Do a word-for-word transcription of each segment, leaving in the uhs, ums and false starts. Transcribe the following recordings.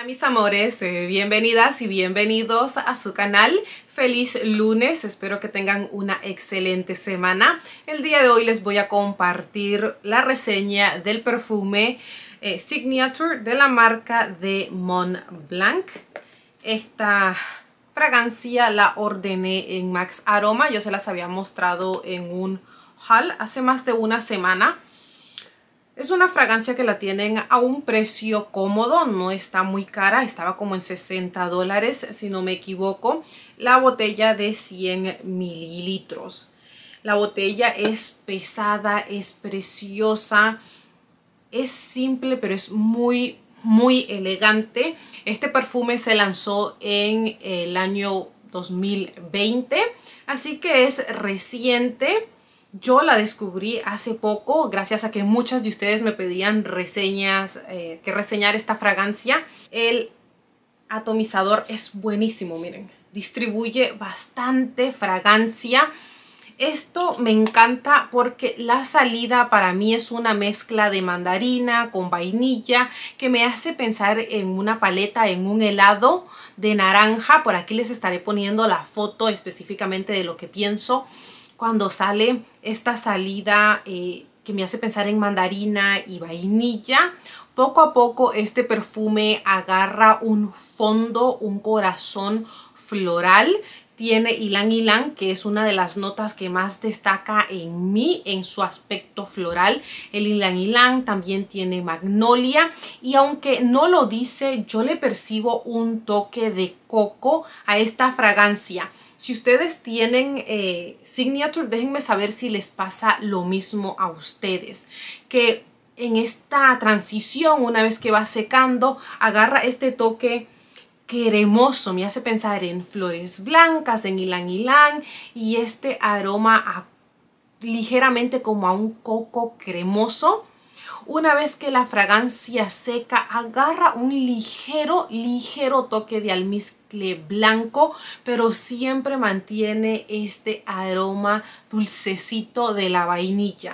Hola mis amores, eh, bienvenidas y bienvenidos a su canal. Feliz lunes, espero que tengan una excelente semana. El día de hoy les voy a compartir la reseña del perfume eh, Signature de la marca de Montblanc. Esta fragancia la ordené en Max Aroma, yo se las había mostrado en un haul hace más de una semana. Es una fragancia que la tienen a un precio cómodo, no está muy cara, estaba como en sesenta dólares si no me equivoco. La botella de cien mililitros. La botella es pesada, es preciosa, es simple pero es muy muy elegante. Este perfume se lanzó en el año dos mil veinte, así que es reciente. Yo la descubrí hace poco gracias a que muchas de ustedes me pedían reseñas, eh, que reseñar esta fragancia. El atomizador es buenísimo, miren, distribuye bastante fragancia. Esto me encanta porque la salida para mí es una mezcla de mandarina con vainilla que me hace pensar en una paleta, en un helado de naranja. Por aquí les estaré poniendo la foto específicamente de lo que pienso cuando sale esta salida eh, que me hace pensar en mandarina y vainilla. Poco a poco este perfume agarra un fondo, un corazón floral. Tiene ylang ylang, que es una de las notas que más destaca en mí, en su aspecto floral. El ylang ylang también tiene magnolia y aunque no lo dice, yo le percibo un toque de coco a esta fragancia. Si ustedes tienen eh, Signature, déjenme saber si les pasa lo mismo a ustedes. Que en esta transición, una vez que va secando, agarra este toque cremoso. Me hace pensar en flores blancas, en ylang ylang y este aroma a, ligeramente como a un coco cremoso. Una vez que la fragancia seca, agarra un ligero, ligero toque de almizcle blanco, pero siempre mantiene este aroma dulcecito de la vainilla.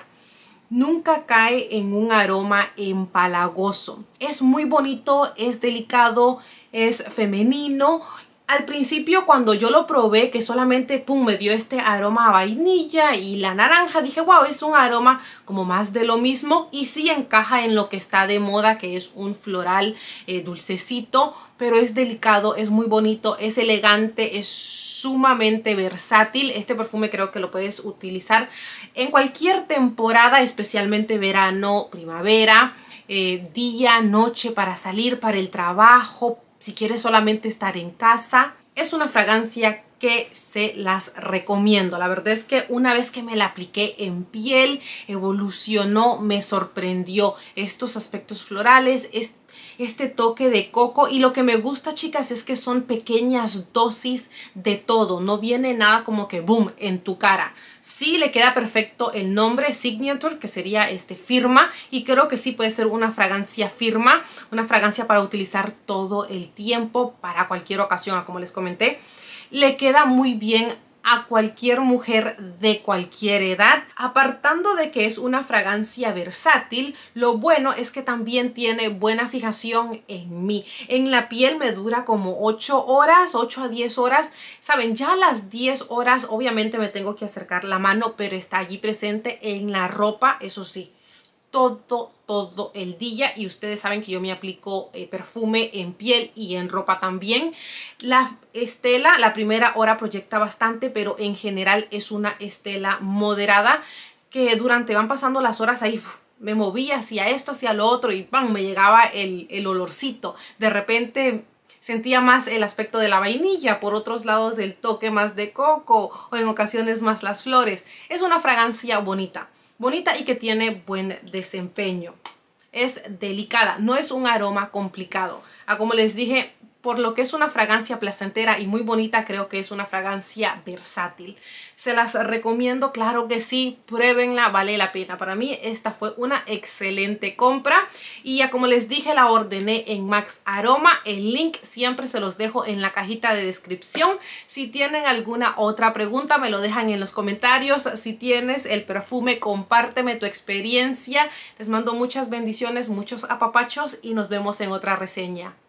Nunca cae en un aroma empalagoso. Es muy bonito, es delicado, es femenino. Al principio cuando yo lo probé, que solamente pum, me dio este aroma a vainilla y la naranja, dije wow, es un aroma como más de lo mismo y sí encaja en lo que está de moda, que es un floral eh, dulcecito, pero es delicado, es muy bonito, es elegante, es sumamente versátil. Este perfume creo que lo puedes utilizar en cualquier temporada, especialmente verano, primavera, eh, día, noche, para salir, para el trabajo, si quieres solamente estar en casa. Es una fragancia que se las recomiendo. La verdad es que una vez que me la apliqué en piel, evolucionó, me sorprendió. Estos aspectos florales, es este toque de coco, y lo que me gusta, chicas, es que son pequeñas dosis de todo, no viene nada como que boom en tu cara. Sí le queda perfecto el nombre Signature, que sería este firma, y creo que sí puede ser una fragancia firma, una fragancia para utilizar todo el tiempo, para cualquier ocasión, como les comenté. Le queda muy bien a cualquier mujer de cualquier edad. Apartando de que es una fragancia versátil, lo bueno es que también tiene buena fijación en mí. En la piel me dura como ocho horas, ocho a diez horas. Saben, ya a las diez horas obviamente me tengo que acercar la mano, pero está allí presente en la ropa, eso sí, todo, todo el día. Y ustedes saben que yo me aplico eh, perfume en piel y en ropa también. La estela, la primera hora proyecta bastante, pero en general es una estela moderada que durante van pasando las horas ahí me movía hacia esto, hacia lo otro y ¡pam! Me llegaba el, el olorcito. De repente sentía más el aspecto de la vainilla, por otros lados del toque más de coco o en ocasiones más las flores. Es una fragancia bonita. Bonita y que tiene buen desempeño. Es delicada, no es un aroma complicado. Ah, como les dije, por lo que es una fragancia placentera y muy bonita, creo que es una fragancia versátil. Se las recomiendo, claro que sí, pruébenla, vale la pena. Para mí esta fue una excelente compra y ya como les dije, la ordené en Max Aroma. El link siempre se los dejo en la cajita de descripción. Si tienen alguna otra pregunta, me lo dejan en los comentarios. Si tienes el perfume, compárteme tu experiencia. Les mando muchas bendiciones, muchos apapachos y nos vemos en otra reseña.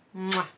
¡Mua!